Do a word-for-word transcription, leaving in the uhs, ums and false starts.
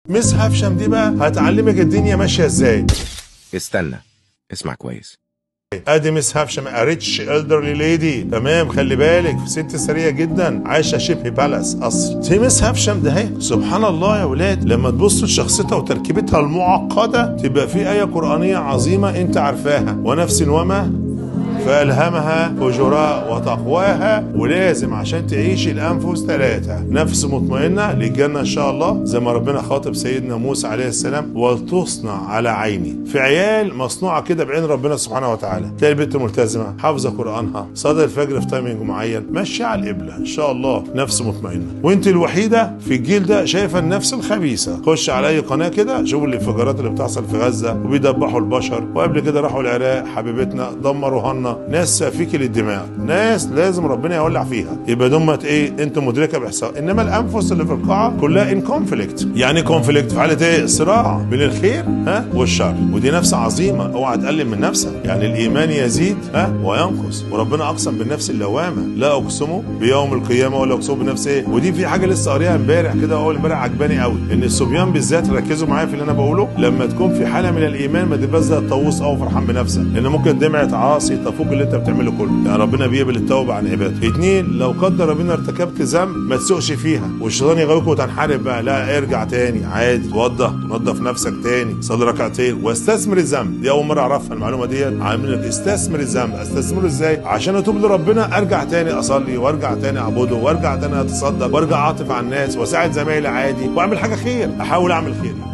مس هفشم دي بقى هتعلمك الدنيا ماشيه ازاي. استنى، اسمع كويس. ادي مس هفشم ريتش الدرلي ليدي، تمام. خلي بالك في ست سريه جدا عايشه شبه بالاس قصر. دي مس هفشم ده اهي. سبحان الله يا ولاد، لما تبصوا لشخصيتها وتركيبتها المعقده تبقى في ايه قرانيه عظيمه انت عارفاها، ونفس وما فألهمها فجورها وتقواها. ولازم عشان تعيش الأنفس ثلاثة: نفس مطمئنة للجنة إن شاء الله زي ما ربنا خاطب سيدنا موسى عليه السلام، وتصنع على عيني. في عيال مصنوعة كده بعين ربنا سبحانه وتعالى، تلاقي البنت ملتزمة حافظة قرآنها، صلاة الفجر في تايمنج معين، ماشية على القبلة إن شاء الله، نفس مطمئنة. وأنت الوحيدة في الجيل ده شايفة النفس الخبيثة. خش على أي قناة كده شوف الانفجارات اللي بتحصل في غزة وبيدبحوا البشر، وقبل كده راحوا العراق حبيبتنا دمروا هنا، ناس سافيك للدماء، ناس لازم ربنا يولع فيها. يبقى دمت ايه؟ انت مدركه باحصاء. انما الانفس اللي في القاعه كلها ان كونفليكت. يعني كونفليكت في حاله ايه؟ صراع بين الخير ها والشر. ودي نفس عظيمه، اوعى تقلل من نفسك. يعني الايمان يزيد ها وينقص، وربنا اقسم بالنفس اللوامه: لا اقسم بيوم القيامه ولا اقسم بنفس ايه. ودي في حاجه لسه قاريها امبارح كده، اول امبارح عجباني قوي، ان الصبيان بالذات ركزوا معايا في اللي انا بقوله، لما تكون في حاله من الايمان ما تبقاش زي الطاووس او فرحان بنفسك، لان ممكن دمعه عاصي تفوق اللي انت بتعمله كله. يعني ربنا بيقبل التوبه عن عباده. اتنين، لو قدر ربنا ارتكبت ذنب ما تسوقش فيها والشيطان يغويك وتنحرف بقى، لا ارجع تاني عادي، توضح تنظف نفسك تاني، صلي ركعتين واستثمر الذنب. دي اول مره اعرفها المعلومه ديت، عامل لك استثمر الذنب. استثمره ازاي؟ عشان اتوب لربنا، ارجع تاني اصلي وارجع تاني اعبده وارجع تاني اتصدق وارجع اعطف على الناس واساعد زمايلي عادي واعمل حاجه خير، احاول اعمل خير.